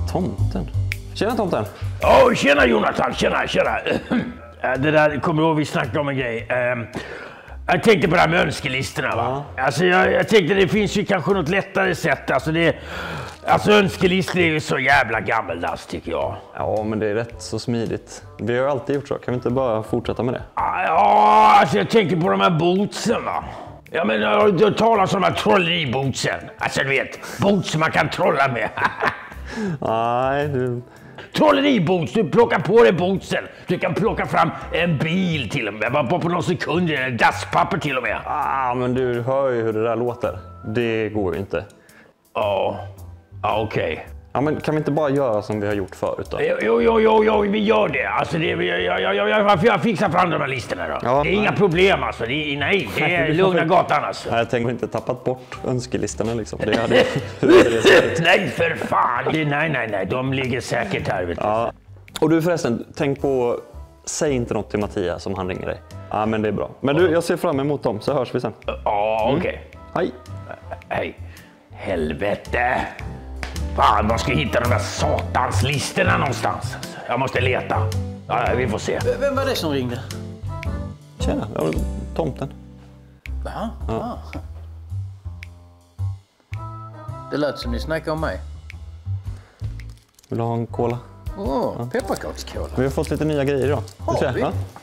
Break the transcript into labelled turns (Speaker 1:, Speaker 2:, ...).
Speaker 1: Tomten. Tjena tomten.
Speaker 2: Ja, tjena Jonathan, tjena. Det där, kommer du ihåg vi snackade om en grej. Jag tänkte på det här med önskelistorna va. Alltså jag tänkte det finns ju kanske något lättare sätt. Alltså önskelistor är ju så jävla gammaldags tycker jag.
Speaker 1: Ja, men det är rätt så smidigt. Vi har ju alltid gjort så. Kan vi inte bara fortsätta med det?
Speaker 2: Ja, alltså jag tänker på de här bootsen va. Ja men du talar om de här trolleribootsen. Alltså du vet, boots man kan trolla med.
Speaker 1: Nej, du...
Speaker 2: Trolleriboots, du plockar på dig bootsen. Du kan plocka fram en bil till och med. Bara på några sekunder, dasspapper till och med.
Speaker 1: Men du hör ju hur det där låter. Det går ju inte.
Speaker 2: Ja, okej.
Speaker 1: Ja, men kan vi inte bara göra som vi har gjort förut då?
Speaker 2: Jo, vi gör det. Alltså jag fixar fram de här listorna då.
Speaker 1: Ja,
Speaker 2: det är inga problem alltså. Det är lugna gatan alltså.
Speaker 1: Jag tänker inte tappat bort önskelistorna liksom. Det hade det
Speaker 2: nej för fan. Nej. De ligger säkert här vet du.
Speaker 1: Ja. Och du förresten, tänk på... Säg inte något till Mattias om han ringer dig. Ja, men det är bra. Men du, jag ser fram emot dem så hörs vi sen.
Speaker 2: Ja, okej.
Speaker 1: Hej.
Speaker 2: Hej. Helvete. Fan, man ska hitta de där satans listorna någonstans. Jag måste leta. Ja, vi får se.
Speaker 3: Vem var det som ringde?
Speaker 1: Tjena, tomten.
Speaker 3: Va? Ja. Det lät som ni snackade om mig.
Speaker 1: Vill du ha en cola?
Speaker 3: Pepparkakskola.
Speaker 1: Vi har fått lite nya grejer idag.
Speaker 3: Har vi?